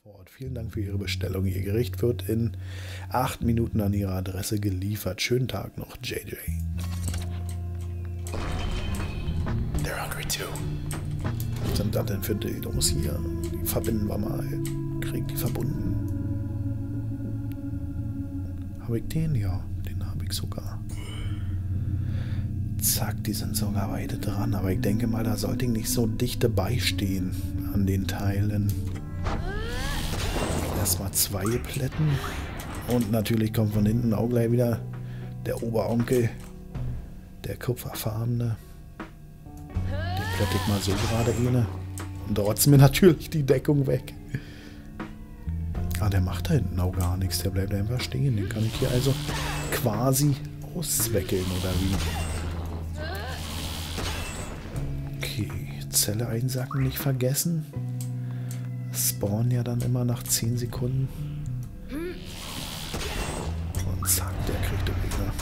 vor Ort. Vielen Dank für Ihre Bestellung. Ihr Gericht wird in 8 Minuten an Ihre Adresse geliefert. Schönen Tag noch, JJ. They're hungry too. Was sind das denn für Dildos hier? Die verbinden wir mal. Krieg die verbunden. Habe ich den? Ja, den habe ich sogar. Zack, die sind sogar beide dran. Aber ich denke mal, da sollte ich nicht so dicht dabei stehen an den Teilen. Erstmal 2 Plätten. Und natürlich kommt von hinten auch gleich wieder der Oberonkel. Der kupferfarbene. Den plätte ich mal so gerade eine. Und trotz mir natürlich die Deckung weg. Ah, der macht da hinten auch gar nichts. Der bleibt einfach stehen. Den kann ich hier also quasi auszweckeln, oder wie? Okay, Zelle einsacken nicht vergessen. Spawnen ja dann immer nach 10 Sekunden. Und zack, der kriegt er wieder.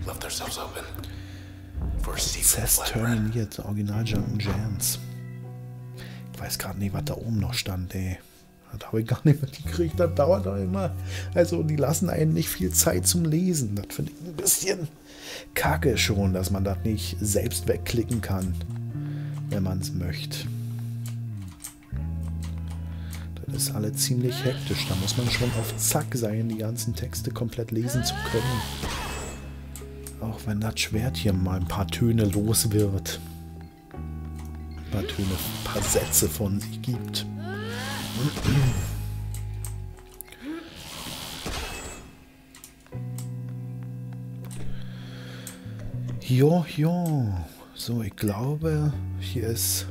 Prozess terminiert, Original Jump'n'Jams. Ich weiß gerade nicht, was da oben noch stand, ey. Das habe ich gar nicht mehr gekriegt, das dauert doch immer. Also, die lassen einen nicht viel Zeit zum Lesen. Das finde ich ein bisschen kacke schon, dass man das nicht selbst wegklicken kann, wenn man es möchte. Das ist alles ziemlich hektisch. Da muss man schon auf Zack sein, die ganzen Texte komplett lesen zu können. Auch wenn das Schwert hier mal ein paar Töne los wird. Ein paar Töne, ein paar Sätze von sich gibt. Jo, jo. So, ich glaube, hier ist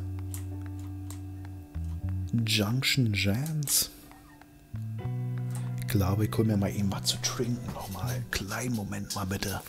Jump'n'Jams. Ich glaube, ich hole mir mal eben was zu trinken. Nochmal einen kleinen Moment mal bitte.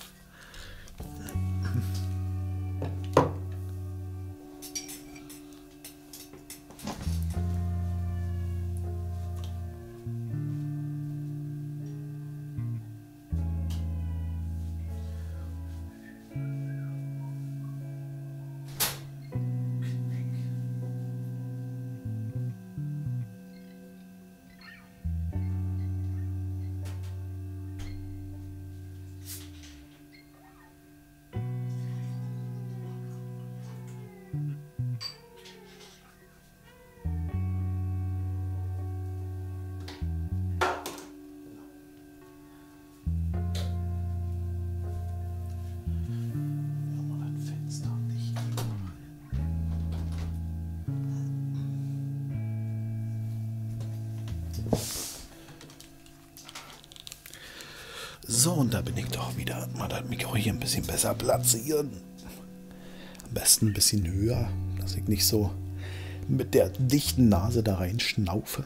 So, und da bin ich doch wieder. Mal das Mikro hier ein bisschen besser platzieren. Am besten ein bisschen höher, dass ich nicht so mit der dichten Nase da rein schnaufe.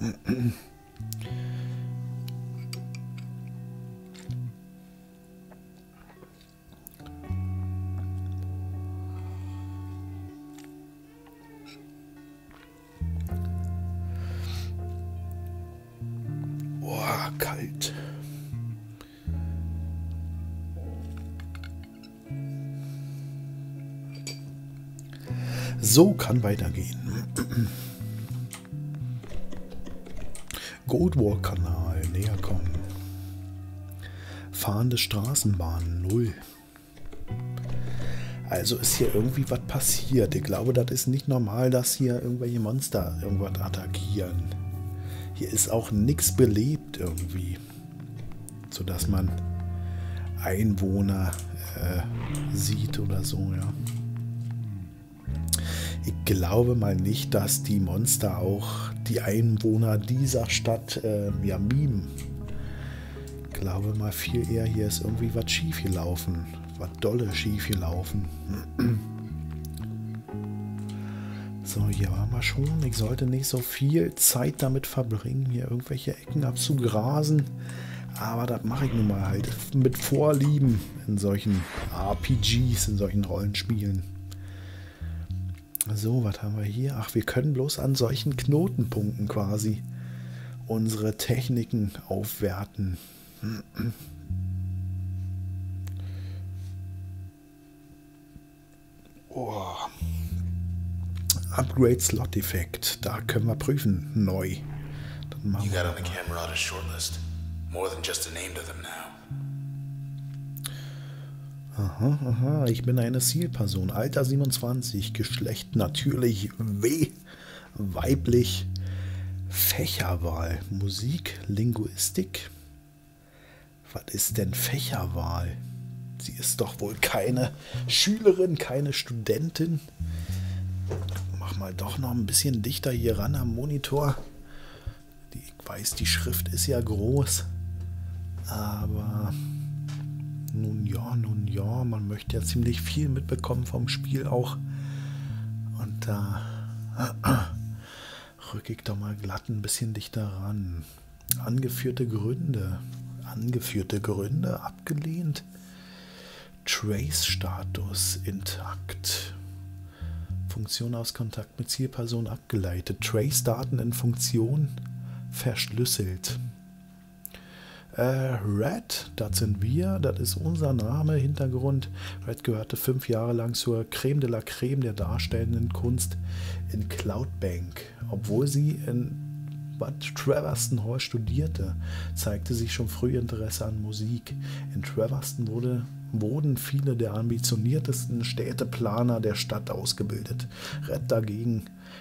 Boah, kalt. So kann weitergehen. Goldwalk-Kanal, näher kommen. Fahrende Straßenbahn, 0. Also ist hier irgendwie was passiert. Ich glaube, das ist nicht normal, dass hier irgendwelche Monster irgendwas attackieren. Hier ist auch nichts belebt irgendwie. Sodass man Einwohner sieht oder so, ja. Ich glaube mal nicht, dass die Monster auch die Einwohner dieser Stadt mimen. Ich glaube mal viel eher, hier ist irgendwie was schief gelaufen. Was dolle schief gelaufen. So, hier waren wir schon. Ich sollte nicht so viel Zeit damit verbringen, hier irgendwelche Ecken abzugrasen. Aber das mache ich nun mal halt mit Vorlieben in solchen RPGs, in solchen Rollenspielen. So, was haben wir hier? Ach, wir können bloß an solchen Knotenpunkten quasi unsere Techniken aufwerten. Oh. Upgrade Slot Effekt. Da können wir prüfen. Neu. Das Machen You wir got on doch the mal. camera on a short list. More than just a name to them now. Aha, aha, ich bin eine Zielperson. Alter 27, Geschlecht natürlich weiblich. Fächerwahl, Musik, Linguistik. Was ist denn Fächerwahl? Sie ist doch wohl keine Schülerin, keine Studentin. Mach mal doch noch ein bisschen dichter hier ran am Monitor. Ich weiß, die Schrift ist ja groß. Aber nun ja, man möchte ja ziemlich viel mitbekommen vom Spiel auch. Und da rücke ich doch mal glatt ein bisschen dichter ran. Angeführte Gründe, abgelehnt. Trace-Status intakt. Funktion aus Kontakt mit Zielperson abgeleitet. Trace-Daten in Funktion verschlüsselt. Red, das sind wir, das ist unser Name, Hintergrund. Red gehörte 5 Jahre lang zur Creme de la Creme der darstellenden Kunst in Cloudbank. Obwohl sie in Bad Treverston Hall studierte, zeigte sich schon früh Interesse an Musik. In Treverston wurden viele der ambitioniertesten Städteplaner der Stadt ausgebildet. Red dagegen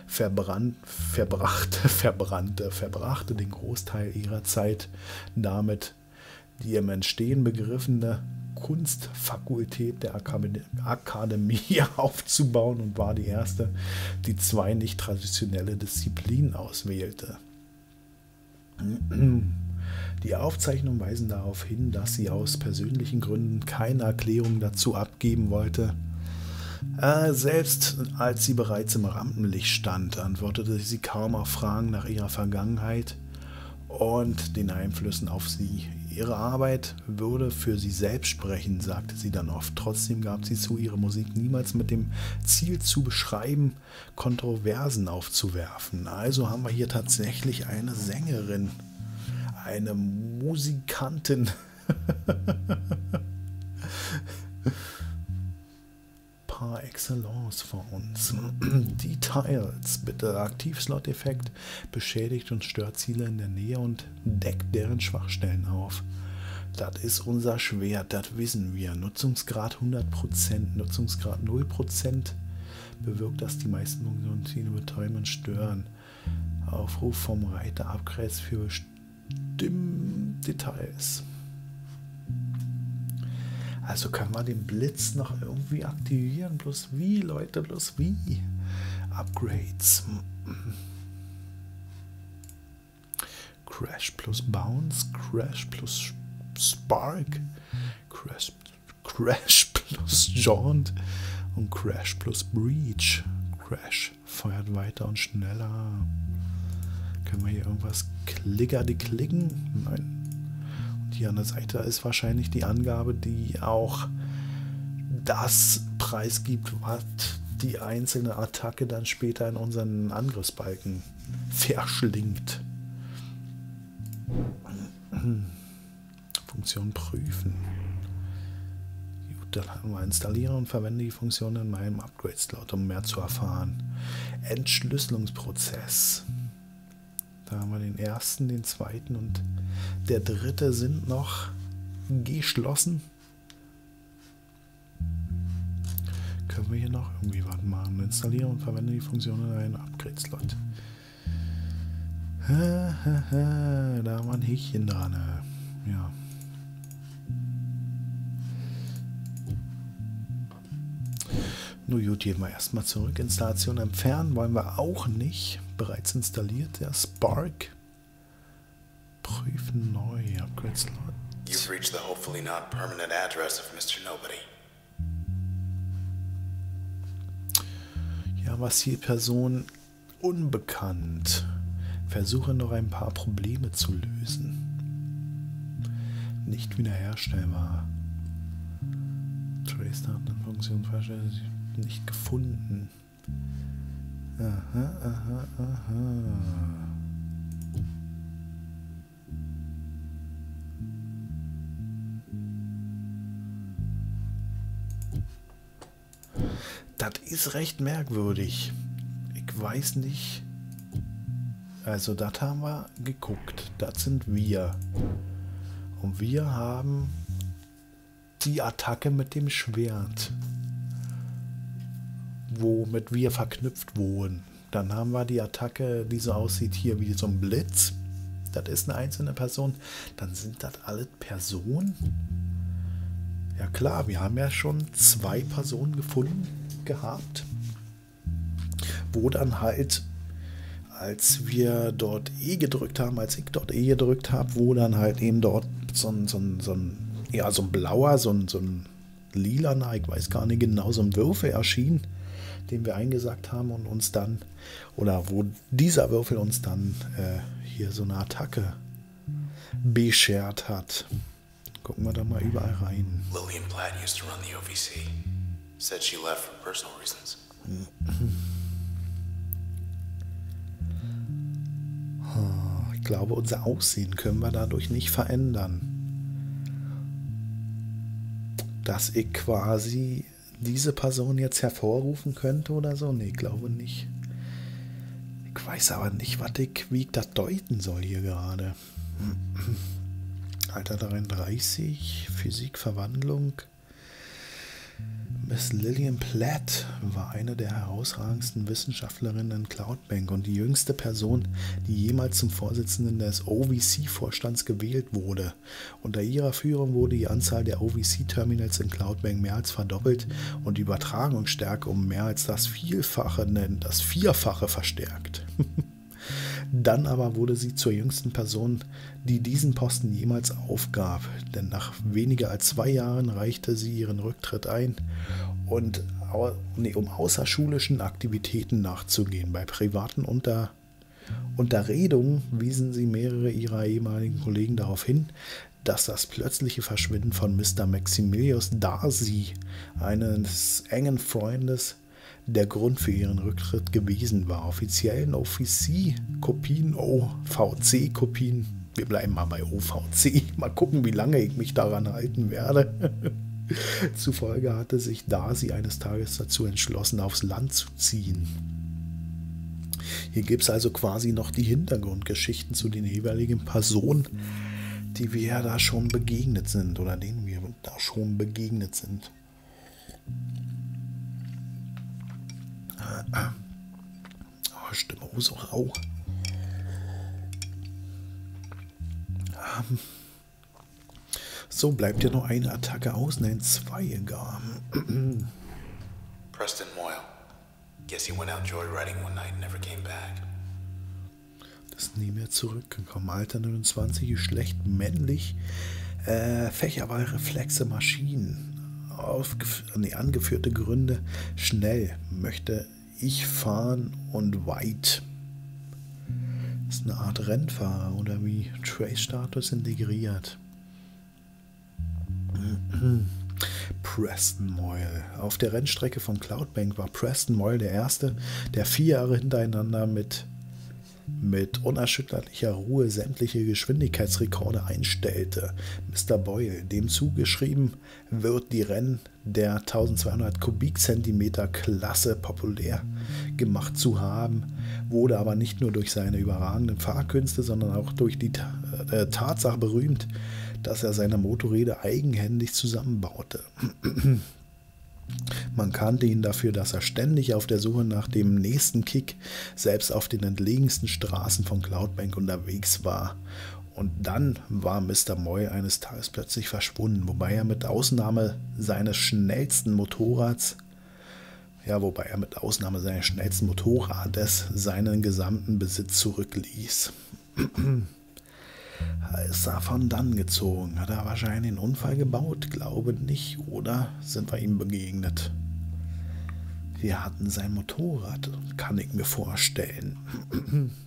verbrachte den Großteil ihrer Zeit damit, die im Entstehen begriffene Kunstfakultät der Akademie aufzubauen und war die erste, die 2 nicht traditionelle Disziplinen auswählte. Die Aufzeichnungen weisen darauf hin, dass sie aus persönlichen Gründen keine Erklärung dazu abgeben wollte. Selbst als sie bereits im Rampenlicht stand, antwortete sie kaum auf Fragen nach ihrer Vergangenheit und den Einflüssen auf sie. Ihre Arbeit würde für sie selbst sprechen, sagte sie dann oft. Trotzdem gab sie zu, ihre Musik niemals mit dem Ziel zu beschreiben, Kontroversen aufzuwerfen. Also haben wir hier tatsächlich eine Sängerin, eine Musikantin. Par excellence vor uns. Details, bitte. Aktivslot-Effekt beschädigt und stört Ziele in der Nähe und deckt deren Schwachstellen auf. Das ist unser Schwert, das wissen wir. Nutzungsgrad 100%, Nutzungsgrad 0% bewirkt, dass die meisten Funktionsziele betäuben stören. Aufruf vom Reiter, Upgrades für Stimmdetails. Also können wir den Blitz noch irgendwie aktivieren. Bloß wie, Leute, bloß wie? Upgrades. Crash plus Bounce, Crash plus Spark, Crash plus Jaunt und Crash plus Breach. Crash feuert weiter und schneller. Können wir hier irgendwas klicken? Nein. Hier an der Seite ist wahrscheinlich die Angabe, die auch das preisgibt, was die einzelne Attacke dann später in unseren Angriffsbalken verschlingt. Funktion prüfen. Gut, dann haben wir installieren und verwende die Funktion in meinem Upgrade-Slot, um mehr zu erfahren. Entschlüsselungsprozess. Da haben wir den ersten, den zweiten und der dritte sind noch geschlossen. Können wir hier noch irgendwie was machen? Installieren und verwende die Funktion in einen Upgrade-Slot. Da haben wir ein Häkchen dran. Ja. Nur gut, gehen wir erstmal zurück. Installation entfernen wollen wir auch nicht. Bereits installiert der Spark. Prüfen neu. Upgrade Slot. You've reached the hopefully not permanent address of Mr. Nobody. Ja, was hier Person unbekannt. Versuche noch ein paar Probleme zu lösen. Nicht wiederherstellbar. Trace-Datenfunktion nicht gefunden. Aha. Das ist recht merkwürdig. Ich weiß nicht, Also das haben wir geguckt. Das sind wir. Und wir haben die Attacke mit dem Schwert, womit wir verknüpft wurden. Dann haben wir die Attacke, die so aussieht hier wie so ein Blitz. Das ist eine einzelne Person. Dann sind das alle Personen. Ja klar, wir haben ja schon 2 Personen gefunden gehabt, wo dann halt, als wir dort E gedrückt haben, als ich dort E gedrückt habe, wo dann halt eben dort so ein blauer, so ein lilaner, ich weiß gar nicht genau, so ein Würfel erschien, den wir eingesagt haben und uns dann, oder wo dieser Würfel uns dann hier so eine Attacke beschert hat. Gucken wir da mal überall rein. Lillian Platt used to run the OVC. Said she left for personal reasons. Ich glaube, unser Aussehen können wir dadurch nicht verändern. Dass ich quasi diese Person jetzt hervorrufen könnte oder so? Nee, ich glaube nicht. Ich weiß aber nicht, wie ich das deuten soll hier gerade. Alter 33, Physik, Verwandlung. Miss Lillian Platt war eine der herausragendsten Wissenschaftlerinnen in Cloudbank und die jüngste Person, die jemals zum Vorsitzenden des OVC-Vorstands gewählt wurde. Unter ihrer Führung wurde die Anzahl der OVC-Terminals in Cloudbank mehr als verdoppelt und die Übertragungsstärke um mehr als das Vierfache verstärkt. Dann aber wurde sie zur jüngsten Person, die diesen Posten jemals aufgab, denn nach weniger als 2 Jahren reichte sie ihren Rücktritt ein, um außerschulischen Aktivitäten nachzugehen. Bei privaten Unterredungen wiesen sie mehrere ihrer ehemaligen Kollegen darauf hin, dass das plötzliche Verschwinden von Mr. Maximilius Darcy, eines engen Freundes, der Grund für ihren Rücktritt gewesen war. Offiziellen OVC-Kopien, OVC-Kopien, wir bleiben mal bei OVC, mal gucken, wie lange ich mich daran halten werde. Zufolge hatte sich Darcy eines Tages dazu entschlossen, aufs Land zu ziehen. Hier gibt es also quasi noch die Hintergrundgeschichten zu den jeweiligen Personen, die wir ja da schon begegnet sind oder denen wir da schon begegnet sind. Oh, Stimme, so rau. So, bleibt ja noch eine Attacke aus. Nein, 2 gar. Preston Moyle. Guess he went out joyriding one night and never came back. Das ist nie mehr zurückgekommen. Alter 29, Geschlecht männlich. Fächerwahl, Reflexe, Maschinen. Angeführte Gründe. Schnell möchte ich fahren und weit. Ist eine Art Rennfahrer oder wie? Trace-Status integriert. Preston Moyle. Auf der Rennstrecke von Cloudbank war Preston Moyle der Erste, der 4 Jahre hintereinander mit unerschütterlicher Ruhe sämtliche Geschwindigkeitsrekorde einstellte. Mr. Boyle, dem zugeschrieben wird, die Rennen der 1200 Kubikzentimeter Klasse populär gemacht zu haben, wurde aber nicht nur durch seine überragenden Fahrkünste, sondern auch durch die Tatsache berühmt, dass er seine Motorräder eigenhändig zusammenbaute. Man kannte ihn dafür, dass er ständig auf der Suche nach dem nächsten Kick selbst auf den entlegensten Straßen von Cloudbank unterwegs war. Und dann war Mr. Moyle eines Tages plötzlich verschwunden, wobei er mit Ausnahme seines schnellsten Motorrades seinen gesamten Besitz zurückließ. Ist er von dann gezogen? Hat er wahrscheinlich einen Unfall gebaut? Glaube nicht. Oder sind wir ihm begegnet? Wir hatten sein Motorrad, kann ich mir vorstellen.